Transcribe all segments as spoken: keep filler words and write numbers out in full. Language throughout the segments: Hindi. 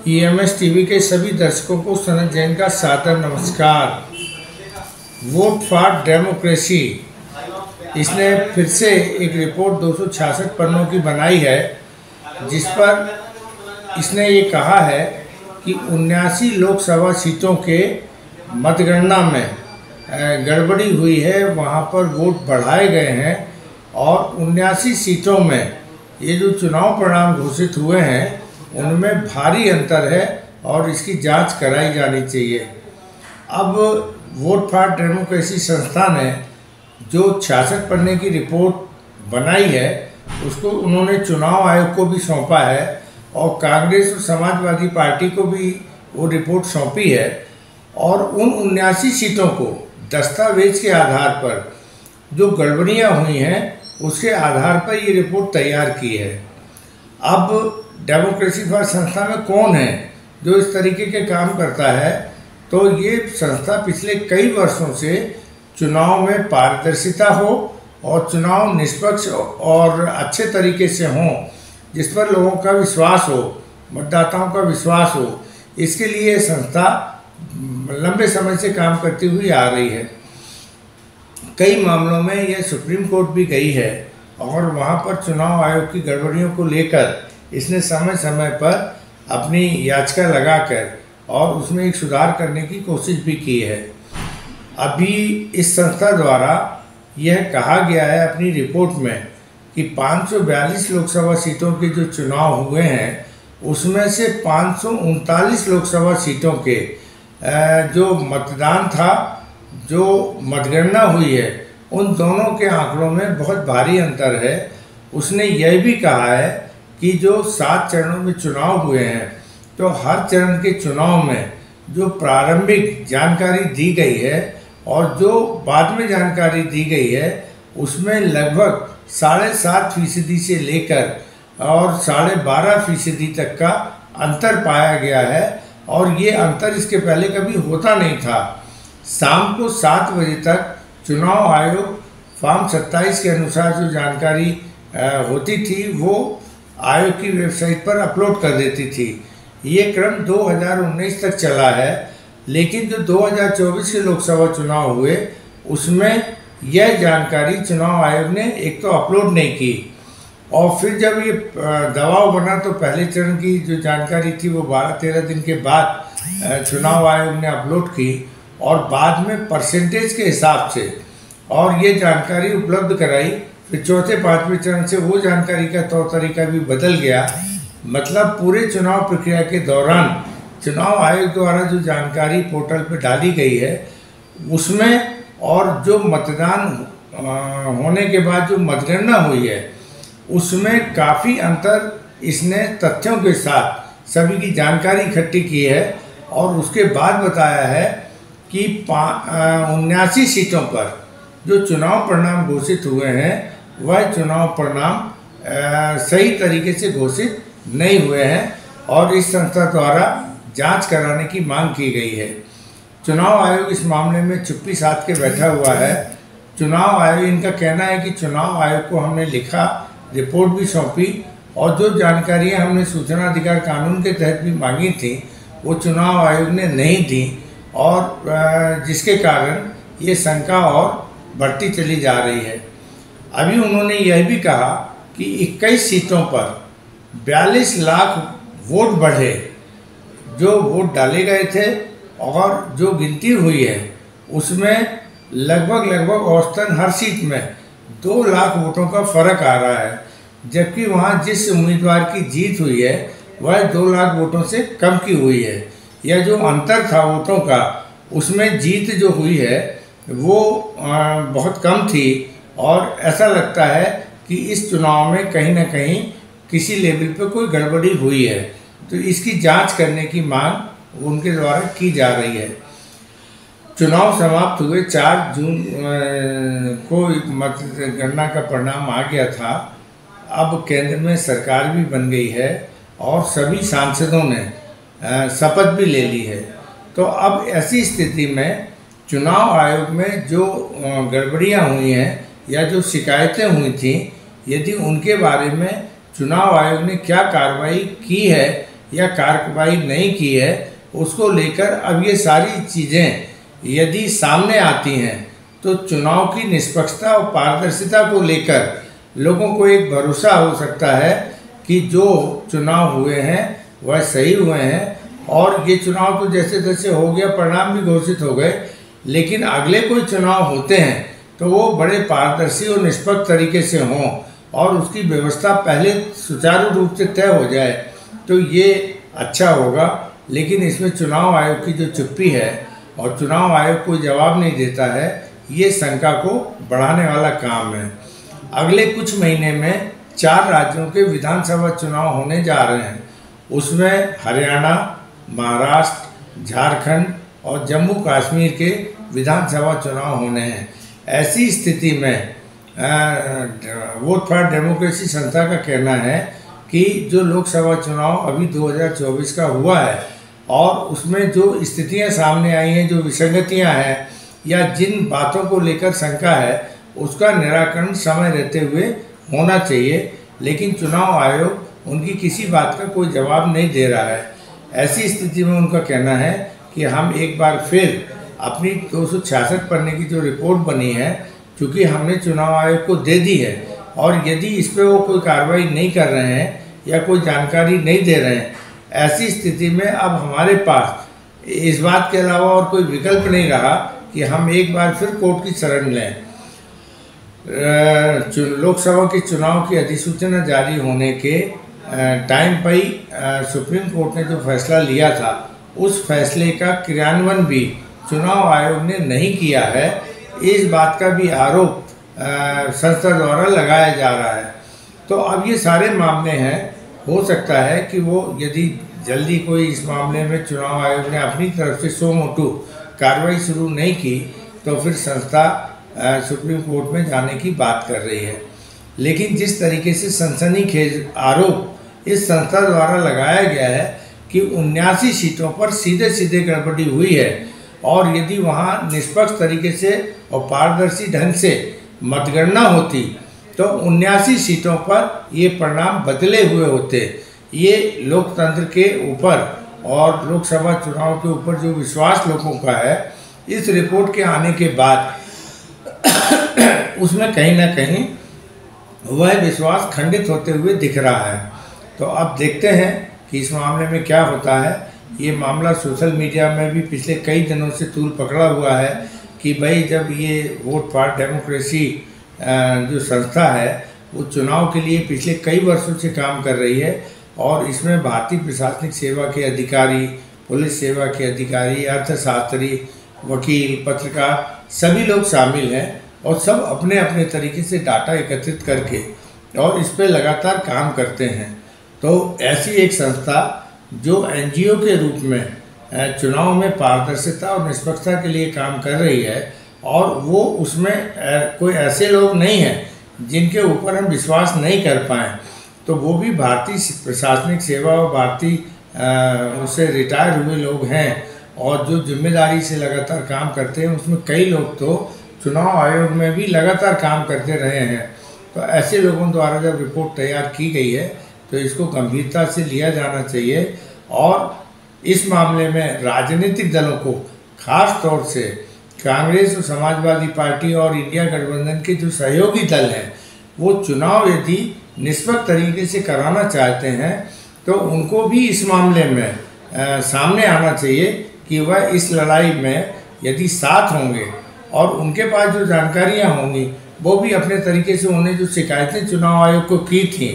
ईएमएस टीवी के सभी दर्शकों को सनत जैन का सादर नमस्कार। वोट फॉर डेमोक्रेसी, इसने फिर से एक रिपोर्ट दो सौ छियासठ पन्नों की बनाई है, जिस पर इसने ये कहा है कि उन्यासी लोकसभा सीटों के मतगणना में गड़बड़ी हुई है, वहाँ पर वोट बढ़ाए गए हैं और उन्यासी सीटों में ये जो चुनाव परिणाम घोषित हुए हैं उनमें भारी अंतर है और इसकी जांच कराई जानी चाहिए। अब वोट फॉर डेमोक्रेसी संस्था ने जो छियासठ पन्ने की रिपोर्ट बनाई है उसको उन्होंने चुनाव आयोग को भी सौंपा है और कांग्रेस और समाजवादी पार्टी को भी वो रिपोर्ट सौंपी है और उन उन्यासी सीटों को दस्तावेज के आधार पर जो गड़बड़ियाँ हुई हैं उसके आधार पर ये रिपोर्ट तैयार की है। अब डेमोक्रेसी फॉर संस्था में कौन है जो इस तरीके के काम करता है, तो ये संस्था पिछले कई वर्षों से चुनाव में पारदर्शिता हो और चुनाव निष्पक्ष और अच्छे तरीके से हों, जिस पर लोगों का विश्वास हो, मतदाताओं का विश्वास हो, इसके लिए संस्था लंबे समय से काम करती हुई आ रही है। कई मामलों में यह सुप्रीम कोर्ट भी गई है और वहाँ पर चुनाव आयोग की गड़बड़ियों को लेकर इसने समय समय पर अपनी याचिका लगाकर और उसमें एक सुधार करने की कोशिश भी की है। अभी इस संस्था द्वारा यह कहा गया है अपनी रिपोर्ट में कि पाँच सौ बयालीस लोकसभा सीटों के जो चुनाव हुए हैं उसमें से पाँच सौ उनतालीस लोकसभा सीटों के जो मतदान था, जो मतगणना हुई है, उन दोनों के आंकड़ों में बहुत भारी अंतर है। उसने यह भी कहा है कि जो सात चरणों में चुनाव हुए हैं तो हर चरण के चुनाव में जो प्रारंभिक जानकारी दी गई है और जो बाद में जानकारी दी गई है उसमें लगभग साढ़े सात फीसदी से लेकर और साढ़े बारह फीसदी तक का अंतर पाया गया है और ये अंतर इसके पहले कभी होता नहीं था। शाम को सात बजे तक चुनाव आयोग फॉर्म सत्ताईस के अनुसार जो जानकारी होती थी वो आयोग की वेबसाइट पर अपलोड कर देती थी। ये क्रम दो हज़ार उन्नीस तक चला है, लेकिन जो दो हज़ार चौबीस के लोकसभा चुनाव हुए उसमें यह जानकारी चुनाव आयोग ने एक तो अपलोड नहीं की और फिर जब ये दबाव बना तो पहले चरण की जो जानकारी थी वो बारह तेरह दिन के बाद चुनाव आयोग ने अपलोड की और बाद में परसेंटेज के हिसाब से और ये जानकारी उपलब्ध कराई। फिर चौथे पाँचवें चरण से वो जानकारी का तौर तरीका भी बदल गया। मतलब पूरे चुनाव प्रक्रिया के दौरान चुनाव आयोग द्वारा जो जानकारी पोर्टल पर डाली गई है उसमें और जो मतदान होने के बाद जो मतगणना हुई है उसमें काफ़ी अंतर इसने तथ्यों के साथ सभी की जानकारी इकट्ठी की है और उसके बाद बताया है कि उन्यासी सीटों पर जो चुनाव परिणाम घोषित हुए हैं वह चुनाव परिणाम सही तरीके से घोषित नहीं हुए हैं और इस संस्था द्वारा जांच कराने की मांग की गई है। चुनाव आयोग इस मामले में चुप्पी साध के बैठा हुआ है। चुनाव आयोग, इनका कहना है कि चुनाव आयोग को हमने लिखा, रिपोर्ट भी सौंपी और जो जानकारियां हमने सूचना अधिकार कानून के तहत भी मांगी थी वो चुनाव आयोग ने नहीं दी और जिसके कारण ये शंका और बढ़ती चली जा रही है। अभी उन्होंने यह भी कहा कि इक्कीस सीटों पर बयालीस लाख वोट बढ़े, जो वोट डाले गए थे और जो गिनती हुई है उसमें लगभग लगभग औसतन हर सीट में दो लाख वोटों का फर्क आ रहा है, जबकि वहाँ जिस उम्मीदवार की जीत हुई है वह दो लाख वोटों से कम की हुई है। यह जो अंतर था वोटों का उसमें जीत जो हुई है वो बहुत कम थी और ऐसा लगता है कि इस चुनाव में कहीं ना कहीं किसी लेवल पर कोई गड़बड़ी हुई है, तो इसकी जांच करने की मांग उनके द्वारा की जा रही है। चुनाव समाप्त हुए चार जून को मतगणना का परिणाम आ गया था। अब केंद्र में सरकार भी बन गई है और सभी सांसदों ने शपथ भी ले ली है। तो अब ऐसी स्थिति में चुनाव आयोग में जो गड़बड़ियां हुई हैं या जो शिकायतें हुई थी, यदि उनके बारे में चुनाव आयोग ने क्या कार्रवाई की है या कार्रवाई नहीं की है, उसको लेकर अब ये सारी चीज़ें यदि सामने आती हैं तो चुनाव की निष्पक्षता और पारदर्शिता को लेकर लोगों को एक भरोसा हो सकता है कि जो चुनाव हुए हैं वह सही हुए हैं। और ये चुनाव तो जैसे जैसे हो गया, परिणाम भी घोषित हो गए, लेकिन अगले कोई चुनाव होते हैं तो वो बड़े पारदर्शी और निष्पक्ष तरीके से हों और उसकी व्यवस्था पहले सुचारू रूप से तय हो जाए तो ये अच्छा होगा। लेकिन इसमें चुनाव आयोग की जो चुप्पी है और चुनाव आयोग कोई जवाब नहीं देता है, ये शंका को बढ़ाने वाला काम है। अगले कुछ महीने में चार राज्यों के विधानसभा चुनाव होने जा रहे हैं। उसमें हरियाणा, महाराष्ट्र, झारखंड और जम्मू कश्मीर के विधानसभा चुनाव होने हैं। ऐसी स्थिति में वोट फॉर डेमोक्रेसी संस्था का कहना है कि जो लोकसभा चुनाव अभी दो हज़ार चौबीस का हुआ है और उसमें जो स्थितियां सामने आई हैं, जो विसंगतियां हैं या जिन बातों को लेकर शंका है, उसका निराकरण समय रहते हुए होना चाहिए। लेकिन चुनाव आयोग उनकी किसी बात का कोई जवाब नहीं दे रहा है। ऐसी स्थिति में उनका कहना है कि हम एक बार फिर अपनी दो सौ छियासठ पन्ने की जो रिपोर्ट बनी है, चूँकि हमने चुनाव आयोग को दे दी है और यदि इस पर वो कोई कार्रवाई नहीं कर रहे हैं या कोई जानकारी नहीं दे रहे हैं, ऐसी स्थिति में अब हमारे पास इस बात के अलावा और कोई विकल्प नहीं रहा कि हम एक बार फिर कोर्ट की शरण लें। लोकसभा के चुनाव की अधिसूचना जारी होने के टाइम पर ही सुप्रीम कोर्ट ने जो फैसला लिया था, उस फैसले का क्रियान्वयन भी चुनाव आयोग ने नहीं किया है। इस बात का भी आरोप संस्था द्वारा लगाया जा रहा है। तो अब ये सारे मामले हैं, हो सकता है कि वो यदि जल्दी कोई इस मामले में चुनाव आयोग ने अपनी तरफ से सो मोटू कार्रवाई शुरू नहीं की तो फिर संस्था सुप्रीम कोर्ट में जाने की बात कर रही है। लेकिन जिस तरीके से सनसनीखेज आरोप इस संस्था द्वारा लगाया गया है कि उन्यासी सीटों पर सीधे सीधे गड़बड़ी हुई है और यदि वहाँ निष्पक्ष तरीके से और पारदर्शी ढंग से मतगणना होती तो उन्यासी सीटों पर ये परिणाम बदले हुए होते। ये लोकतंत्र के ऊपर और लोकसभा चुनाव के ऊपर जो विश्वास लोगों का है, इस रिपोर्ट के आने के बाद उसमें कहीं ना कहीं वह विश्वास खंडित होते हुए दिख रहा है। तो अब देखते हैं कि इस मामले में क्या होता है। ये मामला सोशल मीडिया में भी पिछले कई दिनों से तूल पकड़ा हुआ है कि भाई जब ये वोट फॉर डेमोक्रेसी जो संस्था है वो चुनाव के लिए पिछले कई वर्षों से काम कर रही है और इसमें भारतीय प्रशासनिक सेवा के अधिकारी, पुलिस सेवा के अधिकारी, अर्थशास्त्री, वकील, पत्रकार सभी लोग शामिल हैं और सब अपने अपने तरीके से डाटा एकत्रित करके और इस पर लगातार काम करते हैं। तो ऐसी एक संस्था जो एनजीओ के रूप में चुनाव में पारदर्शिता और निष्पक्षता के लिए काम कर रही है और वो उसमें कोई ऐसे लोग नहीं हैं जिनके ऊपर हम विश्वास नहीं कर पाएँ, तो वो भी भारतीय प्रशासनिक सेवा और भारतीय उससे रिटायर हुए लोग हैं और जो जिम्मेदारी से लगातार काम करते हैं। उसमें कई लोग तो चुनाव आयोग में भी लगातार काम करते रहे हैं। तो ऐसे लोगों द्वारा जब रिपोर्ट तैयार की गई है तो इसको गंभीरता से लिया जाना चाहिए और इस मामले में राजनीतिक दलों को खास तौर से कांग्रेस और समाजवादी पार्टी और इंडिया गठबंधन के जो सहयोगी दल हैं वो चुनाव यदि निष्पक्ष तरीके से कराना चाहते हैं तो उनको भी इस मामले में आ, सामने आना चाहिए कि वह इस लड़ाई में यदि साथ होंगे और उनके पास जो जानकारियां होंगी वो भी अपने तरीके से उन्हें जो शिकायतें चुनाव आयोग को की थी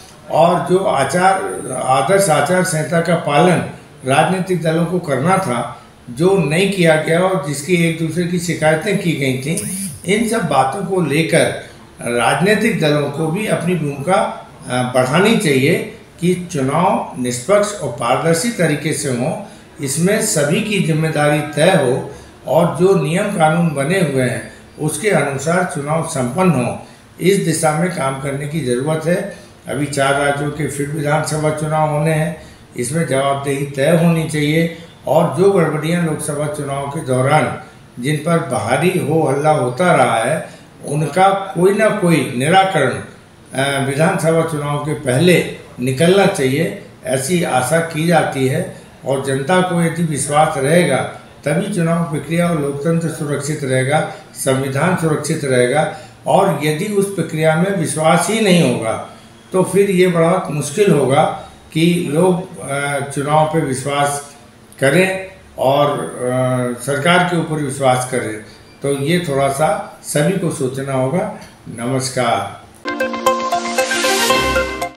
और जो आचार आदर्श आचार संहिता का पालन राजनीतिक दलों को करना था, जो नहीं किया गया और जिसकी एक दूसरे की शिकायतें की गई थी, इन सब बातों को लेकर राजनीतिक दलों को भी अपनी भूमिका बढ़ानी चाहिए कि चुनाव निष्पक्ष और पारदर्शी तरीके से हो, इसमें सभी की जिम्मेदारी तय हो और जो नियम कानून बने हुए हैं उसके अनुसार चुनाव संपन्न हो। इस दिशा में काम करने की ज़रूरत है। अभी चार राज्यों के फिर विधानसभा चुनाव होने हैं, इसमें जवाबदेही तय होनी चाहिए और जो गड़बड़ियाँ लोकसभा चुनाव के दौरान जिन पर बाहरी हो हल्ला होता रहा है उनका कोई ना कोई निराकरण विधानसभा चुनाव के पहले निकलना चाहिए ऐसी आशा की जाती है। और जनता को यदि विश्वास रहेगा तभी चुनाव प्रक्रिया और लोकतंत्र सुरक्षित रहेगा, संविधान सुरक्षित रहेगा। और यदि उस प्रक्रिया में विश्वास ही नहीं होगा तो फिर ये बहुत मुश्किल होगा कि लोग चुनाव पे विश्वास करें और सरकार के ऊपर विश्वास करें। तो ये थोड़ा सा सभी को सोचना होगा। नमस्कार।